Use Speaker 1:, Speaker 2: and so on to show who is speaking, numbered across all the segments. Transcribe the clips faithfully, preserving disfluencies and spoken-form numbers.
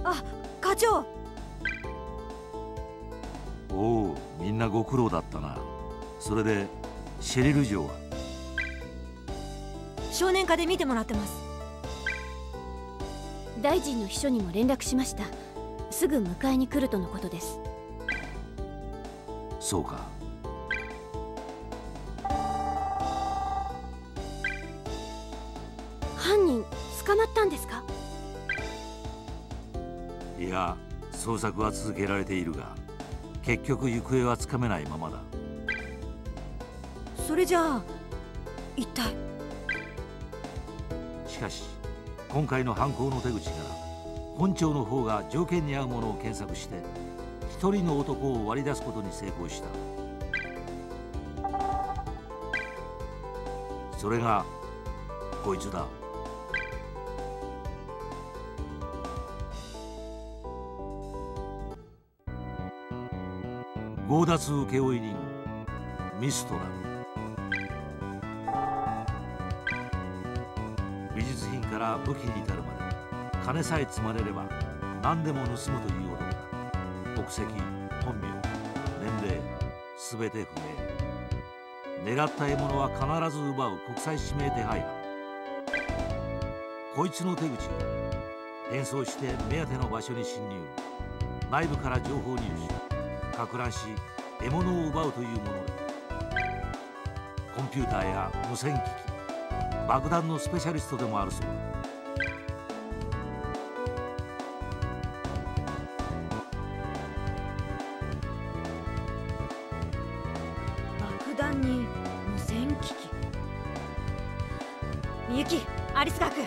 Speaker 1: あ、課長。
Speaker 2: おお、みんなご苦労だったな。それでシェリル城は？
Speaker 1: 少年課で見てもらってます。
Speaker 3: 大臣の秘書にも連絡しました。すぐ迎えに来るとのことです。
Speaker 2: そうか。
Speaker 3: 犯人捕まったんですか？
Speaker 2: いや、捜索は続けられているが、結局行方はつかめないままだ。
Speaker 1: それじゃあ一体。
Speaker 2: しかし今回の犯行の手口から本庁の方が条件に合うものを検索して一人の男を割り出すことに成功した。それがこいつだ。強奪請負人ミストラル。美術品から武器に至るまで金さえ積まれれば何でも盗むという男だ。国籍、本名、年齢、すべて不明。狙った獲物は必ず奪う国際指名手配犯。こいつの手口が変装して目当ての場所に侵入、内部から情報入手、か乱し獲物を奪うというもので、コンピューターや無線機器、爆弾のスペシャリストでもあるそうだ。
Speaker 1: 爆弾に無線機器。みゆき、アリスガー君。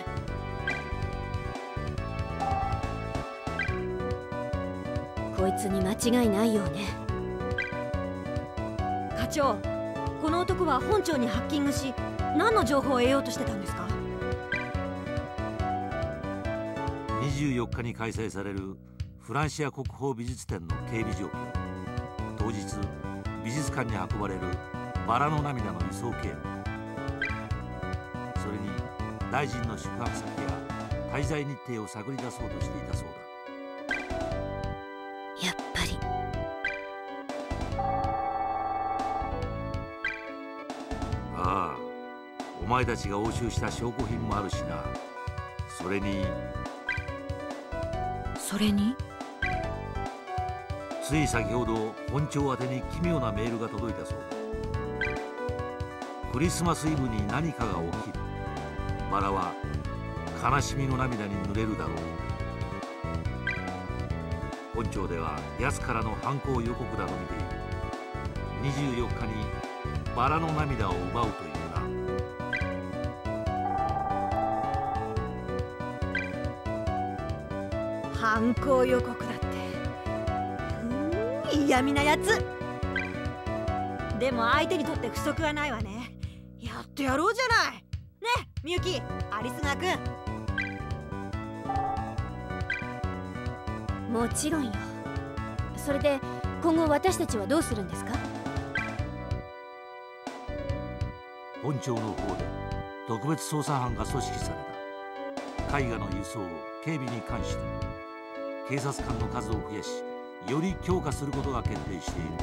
Speaker 3: こいつに間違いないようね。
Speaker 1: 課長、この男は本庁にハッキングし何の情報を得ようとしてたんですか？
Speaker 2: にじゅうよっかに開催されるフランシア国宝美術展の警備状況、当日美術館に運ばれるバラの涙の輸送経路、それに大臣の宿泊先や滞在日程を探り出そうとしていたそうだ。
Speaker 3: やっぱり。
Speaker 2: ああ、お前たちが押収した証拠品もあるしな。それに
Speaker 1: それに
Speaker 2: つい先ほど本庁宛てに奇妙なメールが届いたそうだ。クリスマスイブに何かが起きる。バラは悲しみの涙に濡れるだろう。本庁では奴からの犯行予告だと見ている。にじゅうよっかにバラの涙を奪うというな。
Speaker 1: 犯行予告だって。うん、嫌味なやつ。でも相手にとって不足はないわね。やってやろうじゃない。ねえ、みゆき、アリスガー君。
Speaker 3: もちろんよ。それで今後私たちはどうするんですか？
Speaker 2: 本庁の方で特別捜査班が組織された。絵画の輸送、警備に関して警察官の数を増やし、より強化することが決定している。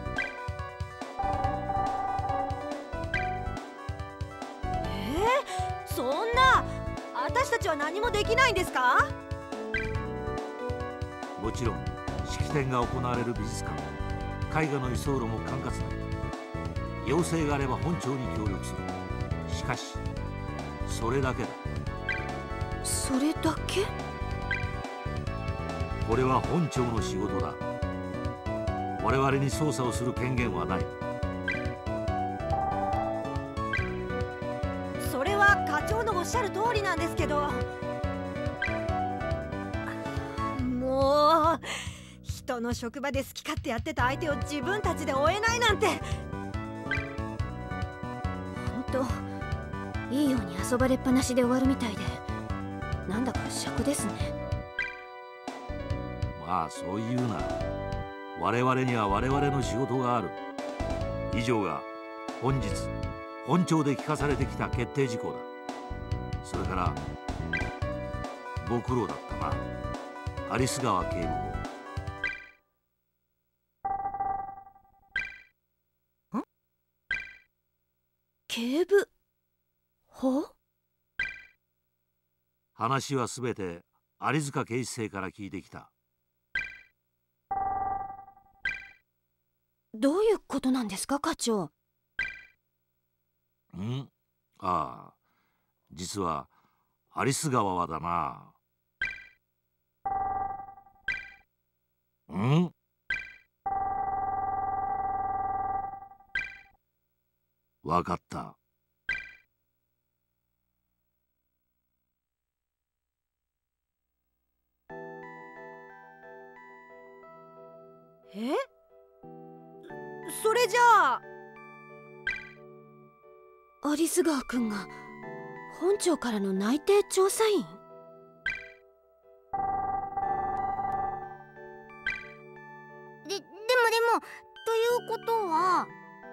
Speaker 1: えー、そんな、私たちは何もできないんですか？
Speaker 2: もちろん式典が行われる美術館、絵画の輸送路も管轄内。要請があれば本庁に協力する。しかしそれだけだ。
Speaker 1: それだけ？
Speaker 2: これは本庁の仕事だ。我々に捜査をする権限はない。
Speaker 1: それは課長のおっしゃる通りなんですけど、もう人の職場で好き勝手やってた相手を自分たちで追えないなんて。
Speaker 3: ほんといいように遊ばれっぱなしで終わるみたいで、なんだか癪ですね。
Speaker 2: まあそういうな。我々には我々の仕事がある。以上が本日本庁で聞かされてきた決定事項だ。それからご苦労だったな。 有栖川警部
Speaker 3: 補。ん？警部補？
Speaker 2: 話はすべて有塚警視正から聞いてきた。
Speaker 3: どういうことなんですか、課長。
Speaker 2: ん？ああ、実は有栖川はだな。ん？わかった。
Speaker 1: え？それじゃあ
Speaker 3: 有栖川君が本庁からの内定調査員？
Speaker 4: で、でもでも、ということは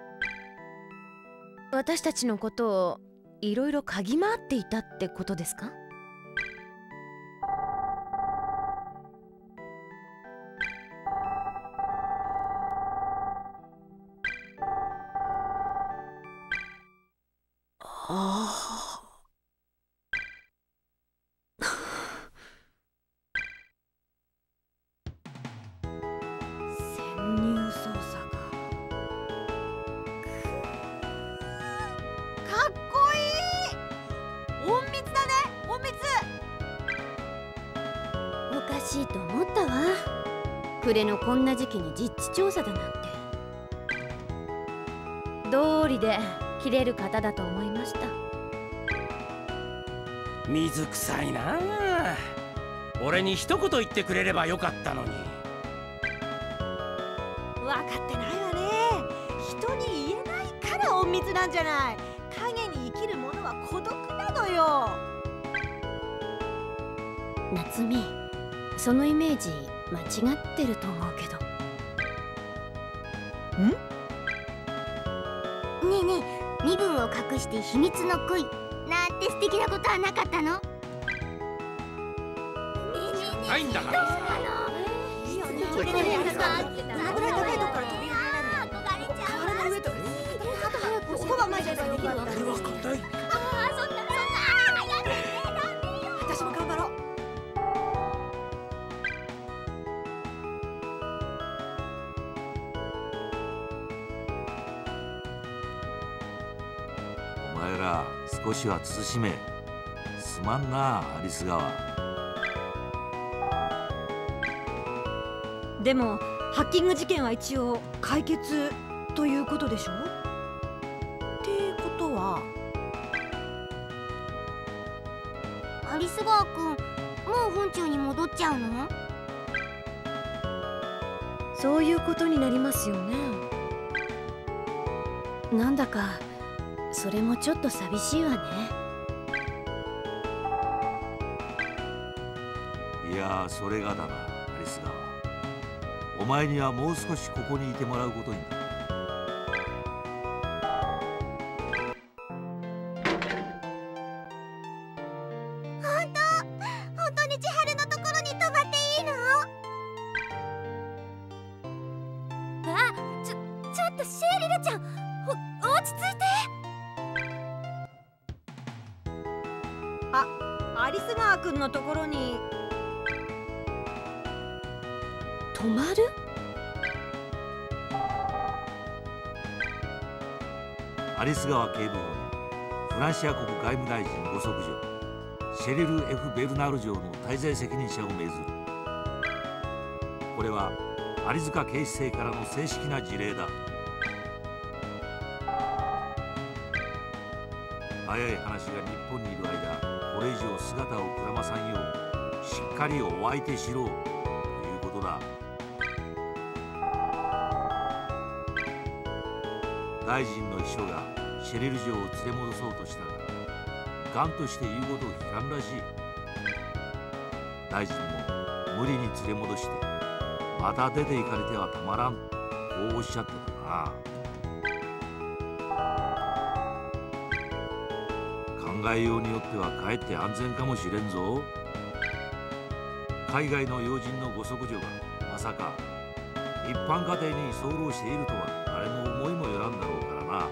Speaker 5: 私たちのことをいろいろ嗅ぎ回っていたってことですか？
Speaker 3: ああ。
Speaker 1: 潜入捜査か。かっこいい。隠密だね、隠密。
Speaker 3: おかしいと思ったわ。暮れのこんな時期に実地調査だなんて。
Speaker 5: 道理で切れる方だと思いました。
Speaker 6: 水臭いなあ。俺に一言言ってくれればよかったのに。
Speaker 1: 分かってないわね。人に言えないから隠密なんじゃない。影に生きる者は孤独なのよ。
Speaker 3: 夏美、そのイメージ間違ってると思うけど。
Speaker 4: ん？ねえねえ、身分を隠して秘密の恋なんて素敵なことはなかったの？ねえねえねえ、
Speaker 6: ないんだからさ。
Speaker 1: いいよね。
Speaker 4: これね、なんか
Speaker 1: どのくらい高いとこから飛び入れられるの？
Speaker 4: 憧れちゃう。
Speaker 1: 瓦の上とか。あと早くここが前じゃないとできるわ。
Speaker 6: これは硬い。
Speaker 4: ああ、そんなそんな、ああ、やめてやめてよ。
Speaker 1: 私も頑張ろう。
Speaker 2: お前ら少しは慎め。すまんな、有栖川。
Speaker 1: でもハッキング事件は一応解決ということでしょ？ってことは
Speaker 4: 有栖川くん、もう本庁に戻っちゃうの？
Speaker 5: そういうことになりますよね。
Speaker 3: なんだかそれもちょっと寂しいわね。
Speaker 2: いやー、それがだな、有栖川。お前にはもう少しここにいてもらうことになる。
Speaker 4: 本当、本当に千春のところに泊まっていいの？あ、ちょ、ちょっとシェリルちゃん、お、落ち着いて。
Speaker 1: 有栖川くんのところに
Speaker 3: 泊まる？
Speaker 2: 有栖川警部補にフランシア国外務大臣ご息女シェリル・ F ・ベルナール城の滞在責任者を命ずる。これは有塚警視正からの正式な辞令だ。早い話が日本にいる間、これ以上姿をくらまさんようしっかりお相手しろということだ。大臣の秘書がシェリル城を連れ戻そうとしたが、ガンとして言うことを聞かんらしい。大臣も無理に連れ戻してまた出て行かれてはたまらん、こうおっしゃってたな。考えようによってはかえって安全かもしれんぞ。 海外の要人のご息女がまさか一般家庭に居候しているとは誰も思いもよらんだろうからな。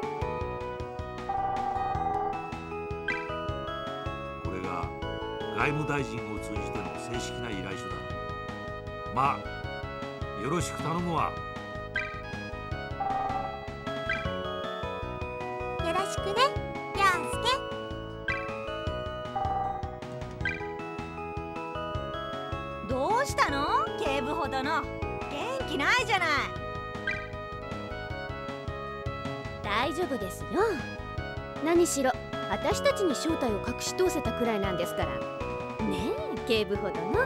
Speaker 2: これが外務大臣を通じての正式な依頼書だ。まあよろしく頼むわ。
Speaker 4: よろしくね、陽介。
Speaker 1: どうしたの警部ほどの。元気ないじゃない。
Speaker 3: 大丈夫ですよ。何しろ私たちに正体を隠し通せたくらいなんですから。ねえ警部ほどの。